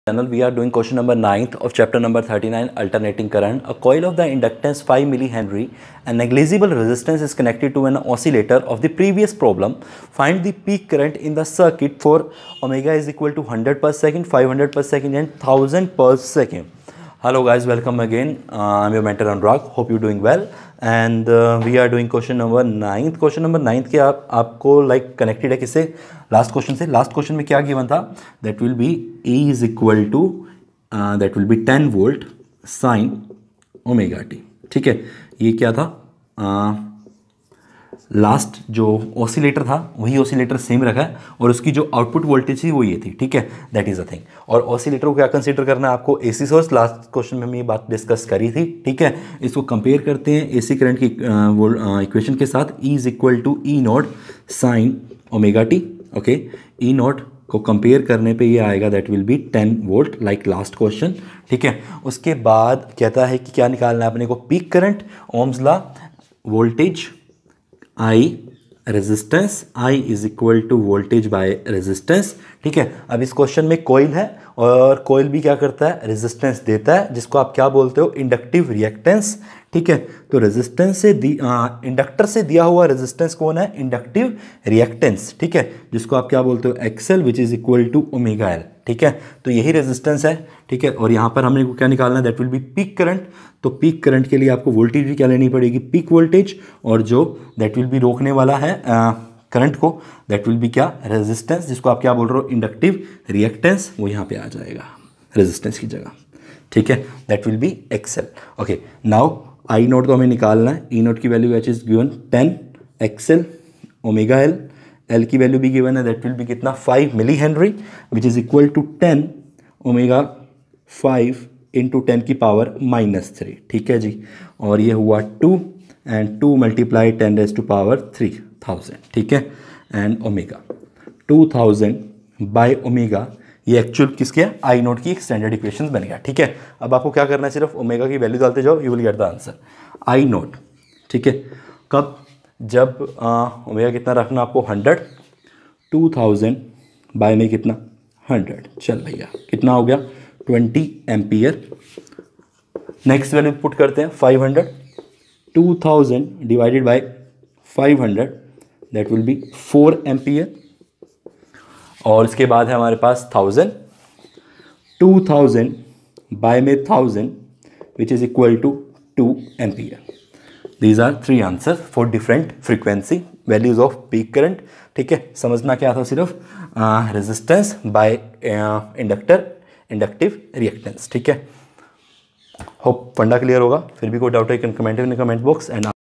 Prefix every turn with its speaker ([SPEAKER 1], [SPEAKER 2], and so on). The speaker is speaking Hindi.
[SPEAKER 1] Channel, we are doing question number 9th of chapter number 39, alternating current. A coil of the inductance 5 millihenry and negligible resistance is connected to an oscillator of the previous problem. Find the peak current in the circuit for omega is equal to 100 per second, 500 per second and 1000 per second. Hello guys, welcome again. I'm your mentor Anurag. Hope you're doing well. And we are doing question number 9th. Question number 9th के आपको like connected है किससे? लास्ट क्वेश्चन से. लास्ट क्वेश्चन में क्या गिवन था? That will be E is equal to that will be 10 volt sine omega t. ठीक है, ये क्या था? लास्ट जो ऑसिलेटर था वही ऑसिलेटर सेम रखा है और उसकी जो आउटपुट वोल्टेज थी वो ये थी. ठीक है, दैट इज अ थिंग. और ऑसिलेटर को क्या कंसीडर करना है आपको? AC source. लास्ट क्वेश्चन में हम ये बात डिस्कस करी थी. ठीक है, इसको कंपेयर करते हैं एसी करंट की इक्वेशन के साथ. E is equal to E naught sine omega t. Okay, E naught को कंपेयर करने पे ये आएगा that will be 10 volt like last question. ठीक है, उसके बाद कहता है कि क्या निकालना है अपने को? Peak current, ohm's law, voltage I, resistance. I is equal to voltage by resistance. ठीक है, अब इस क्वेश्चन में कोयल है और कोयल भी क्या करता है? रेजिस्टेंस देता है, जिसको आप क्या बोलते हो? Inductive reactance. ठीक है, तो रेजिस्टेंस से इंडक्टर से दिया हुआ रेजिस्टेंस कौन है? Inductive reactance. ठीक है, जिसको आप क्या बोलते हो? XL which is equal to omega L. ठीक है, तो यही रेजिस्टेंस है. ठीक है, और यहाँ पर हमने को क्या निकालना है? That will be peak current. तो पीक करंट के लिए आपको वोल्टेज भी क्या लेनी पड़ेगी? Peak voltage. और जो दैट विल बी रोकने वाला है करंट को, दैट विल बी क्या? रेजिस्टेंस, जिसको आप क्या बोल रहे हो? Inductive reactance. वो यहाँ पे आ जाएगा रेजिस्टेंस की जगह. ठीक है, that will be XL. Okay, now I naught को हमें निकालना है. ई नोट की value which is given 10 XL omega L. L की वैल्यू भी गिवन है, दैट विल बी कितना? 5 milli henry which is equal to 10 omega 5 into 10 की पावर -3. ठीक है जी, और ये हुआ 2 and 2 multiply 10 raise to power 3000. ठीक है, एंड ओमेगा 2000 बाय ओमेगा, ये एक्चुअल किसके है? आई नोट की एक स्टैंडर्ड इक्वेशन बन गया. ठीक है, अब आपको क्या करना है? सिर्फ ओमेगा की वैल्यू डालते जाओ, you will get the answer. I naught. ठीक है, कब? जब ओमेगा कितना रखना आपको? 100. 2000 बाय में कितना? 100. चल भैया, कितना हो गया? 20 एम्पियर. नेक्स्ट वैल्यू पुट करते हैं 500. 2000 divided by 500 that will be 4 ampere. और इसके बाद है हमारे पास 1000. 2000 बाय में 1000 which is equal to 2 ampere. These are 3 answer for different frequency values of peak current. ठीक है, समझना क्या था? सिर्फ resistance by inductor, inductive reactance. ठीक है, होप फंडा क्लियर होगा. फिर भी कोई डाउट है comment in the comment box. And